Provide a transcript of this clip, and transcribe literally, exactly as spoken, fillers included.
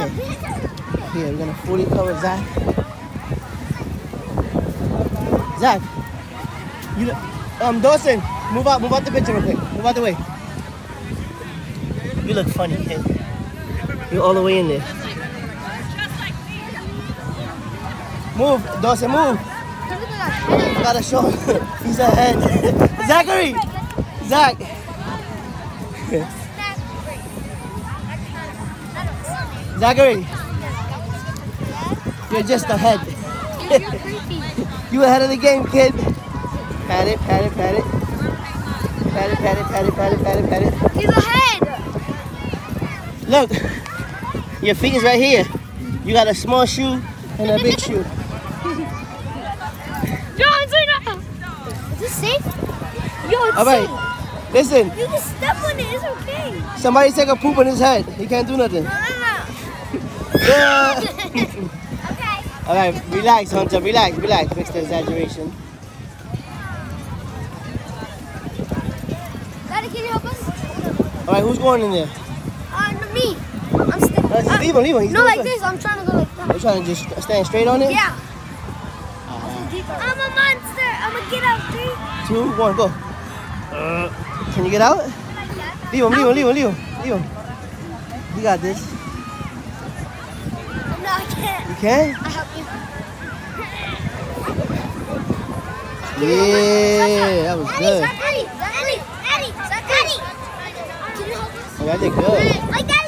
Okay. Here, we're gonna fully cover Zack. Zack, you look, um Dawson, move out, move out the picture real quick. Move out the way. You look funny, kid. You're all the way in there. Move, Dawson, move. I gotta show him. He's ahead. Zachary! Zack! Zachary! You're just ahead. You ahead of the game, kid. Pat it, pat it, pat it. Pat it, pat it, pat it, pat it, pat it, pat it. He's ahead! Look, your feet is right here. You got a small shoe and a big shoe. John Cena! Is this safe? Yo, it's All right, safe. listen. You can step on it, it's okay. Somebody take a poop on his head. He can't do nothing. No, no, no. Yeah. Okay. All right, relax, Hunter. Relax, relax. Fix the exaggeration. Daddy, can you help us? All right, who's going in there? Uh, no, me. I'm still. Uh, just leave him, leave him. He's No, doing like good. this. I'm trying to go like that. You're trying to just stand straight on it? Yeah. I'm a monster. I'm gonna get out, three. Two, one, go. Uh, can you get out? Leave him, leave him, leave him, leave him. Leave him. You got this. No, I can't. You can? I'll help you. Yeah, that was good. Daddy, Daddy, Daddy, Daddy. Can you help us? Oh, that did good. Like that.